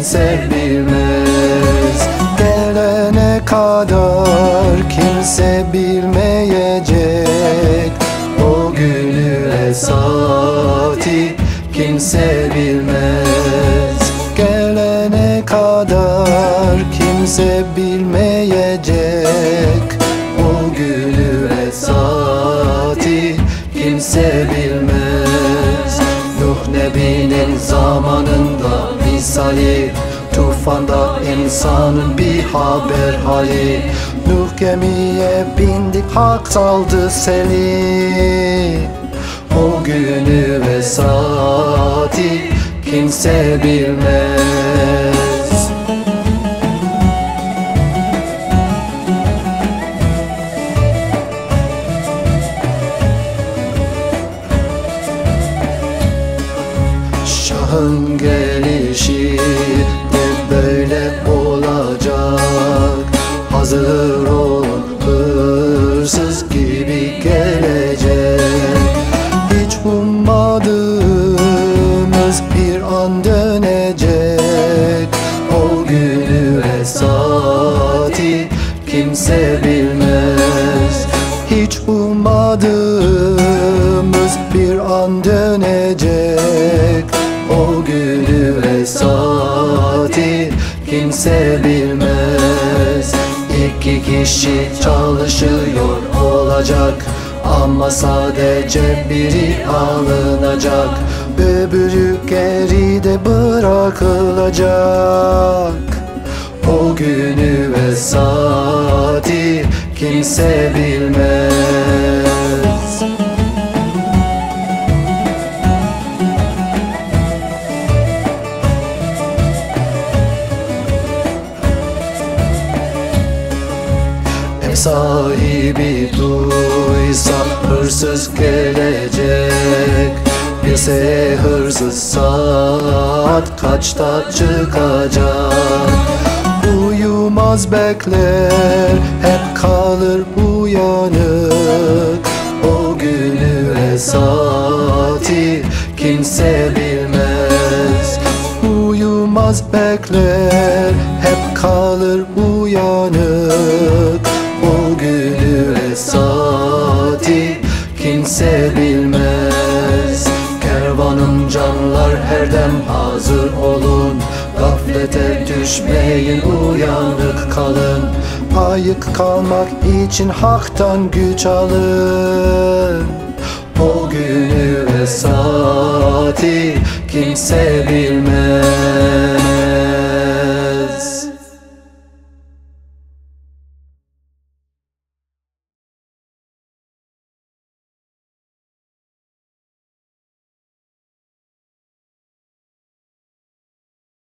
kimse bilmez. Gelene kadar kimse bilmeyecek, o günü ve saati kimse bilmez. Gelene kadar kimse bilmeyecek, o günü ve saati kimse bilmez. Nuh Nebi'nin zamanında misali, tufanda insanın bir haber hali. Nuh gemiye bindik, hak saldı seni, o günü ve saati kimse bilmez. Şahın gelişi de böyle olacak. Hazır olun, hırsız gibi gelecek. Hiç ummadığımız bir an dönecek, o günü ve saati kimse bilmez. Hiç ummadığımız bir an dönecek, o günü ve saati kimse bilmez. İki kişi çalışıyor olacak, ama sadece biri alınacak, öbürü geride bırakılacak. O günü ve saati kimse bilmez. Ev sahibi duysa hırsız gelecek, bilse hırsız saat kaçta çıkacak. Uyumaz bekler, hep kalır uyanık, o günü ve saati kimse bilmez. Uyumaz bekler, hep kalır uyanık, o günü ve saati kimse bilmez. Kervanım canlar herden hazır olun, gaflete düşmeyin, uyanık kalın. Ayık kalmak için haktan güç alın, o günü ve saati kimse bilmez.